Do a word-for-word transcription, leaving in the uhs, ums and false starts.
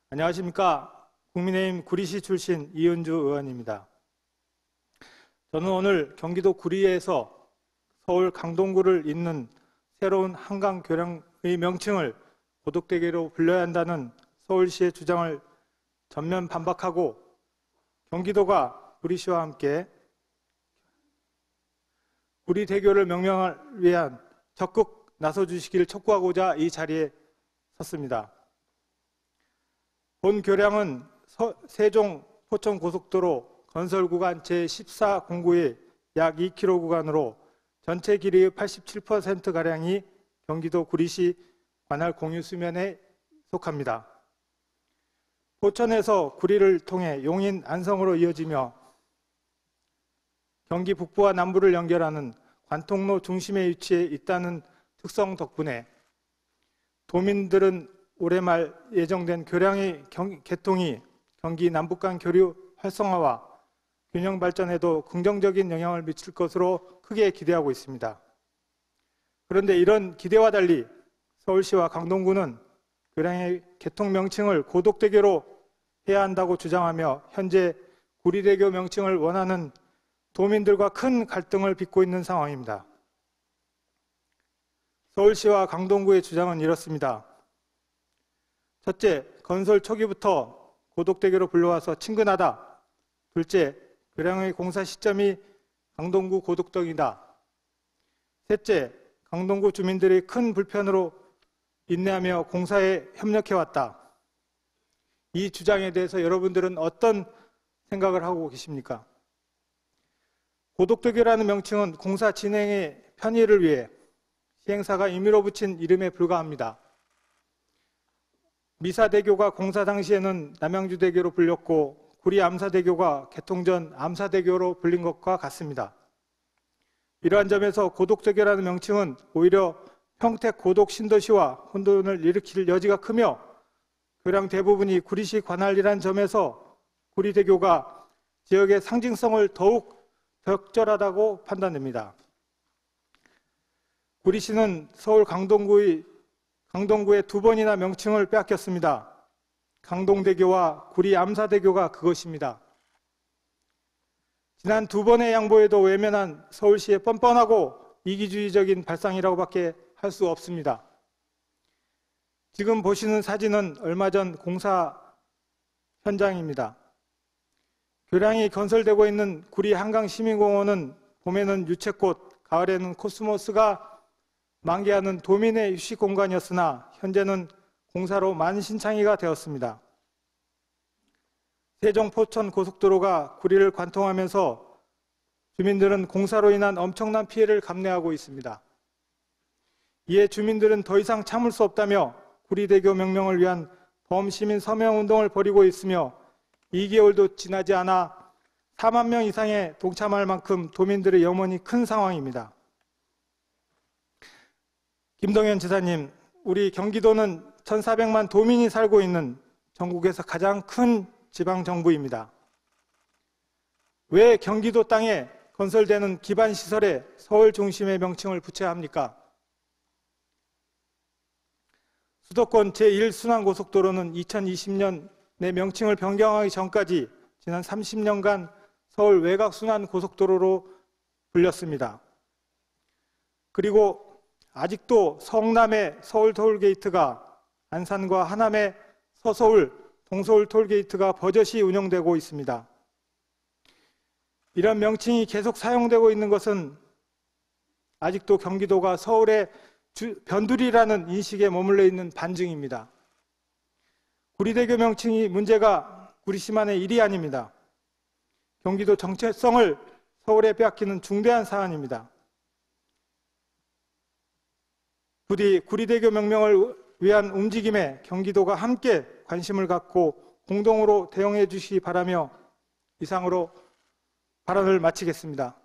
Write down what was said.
안녕하십니까. 국민의힘 구리시 출신 이은주 의원입니다. 저는 오늘 경기도 구리에서 서울 강동구를 잇는 새로운 한강 교량의 명칭을 고덕대교로 불려야 한다는 서울시의 주장을 전면 반박하고 경기도가 구리시와 함께 구리대교를 명명을 위한 적극 나서주시기를 촉구하고자 이 자리에 섰습니다. 본 교량은 세종 포천 고속도로 건설 구간 제십사 공구의 약 이 킬로미터 구간으로 전체 길이의 팔십칠 퍼센트가량이 경기도 구리시 관할 공유 수면에 속합니다. 포천에서 구리를 통해 용인, 안성으로 이어지며 경기 북부와 남부를 연결하는 관통로 중심에 위치해 있다는 특성 덕분에 도민들은 올해 말 예정된 교량의 경, 개통이 경기 남북 간 교류 활성화와 균형 발전에도 긍정적인 영향을 미칠 것으로 크게 기대하고 있습니다. 그런데 이런 기대와 달리 서울시와 강동구는 교량의 개통 명칭을 고덕대교로 해야 한다고 주장하며 현재 구리대교 명칭을 원하는 도민들과 큰 갈등을 빚고 있는 상황입니다. 서울시와 강동구의 주장은 이렇습니다. 첫째, 건설 초기부터 고덕대교로 불러와서 친근하다. 둘째, 교량의 공사 시점이 강동구 고덕동이다. 셋째, 강동구 주민들이 큰 불편으로 인내하며 공사에 협력해왔다. 이 주장에 대해서 여러분들은 어떤 생각을 하고 계십니까? 고덕대교라는 명칭은 공사 진행의 편의를 위해 시행사가 임의로 붙인 이름에 불과합니다. 미사대교가 공사 당시에는 남양주대교로 불렸고 구리 암사대교가 개통 전 암사대교로 불린 것과 같습니다. 이러한 점에서 고덕대교라는 명칭은 오히려 평택 고덕 신도시와 혼돈을 일으킬 여지가 크며 교량 대부분이 구리시 관할이란 점에서 구리대교가 지역의 상징성을 더욱 적절하다고 판단됩니다. 구리시는 서울 강동구의, 강동구의 두 번이나 명칭을 빼앗겼습니다. 강동대교와 구리 암사대교가 그것입니다. 지난 두 번의 양보에도 외면한 서울시의 뻔뻔하고 이기주의적인 발상이라고밖에 할 수 없습니다. 지금 보시는 사진은 얼마 전 공사 현장입니다. 교량이 건설되고 있는 구리 한강시민공원은 봄에는 유채꽃, 가을에는 코스모스가 만개하는 도민의 휴식 공간이었으나 현재는 공사로 만신창이가 되었습니다. 세종 포천 고속도로가 구리를 관통하면서 주민들은 공사로 인한 엄청난 피해를 감내하고 있습니다. 이에 주민들은 더 이상 참을 수 없다며 구리대교 명명을 위한 범시민 서명운동을 벌이고 있으며 이 개월도 지나지 않아 사만 명 이상의 동참할 만큼 도민들의 염원이 큰 상황입니다. 김동연 지사님, 우리 경기도는 천사백만 도민이 살고 있는 전국에서 가장 큰 지방정부입니다. 왜 경기도 땅에 건설되는 기반시설에 서울 중심의 명칭을 붙여야 합니까? 수도권 제일 순환고속도로는 이천이십 년에 명칭을 변경하기 전까지 지난 삼십 년간 서울 외곽순환고속도로로 불렸습니다. 그리고 아직도 성남의 서울 톨게이트가 안산과 하남의 서서울, 동서울 톨게이트가 버젓이 운영되고 있습니다. 이런 명칭이 계속 사용되고 있는 것은 아직도 경기도가 서울의 주, 변두리라는 인식에 머물러 있는 반증입니다. 구리대교 명칭이 문제가 구리시만의 일이 아닙니다. 경기도 정체성을 서울에 빼앗기는 중대한 사안입니다. 부디 구리대교 명명을 위한 움직임에 경기도가 함께 관심을 갖고 공동으로 대응해 주시기 바라며 이상으로 발언을 마치겠습니다.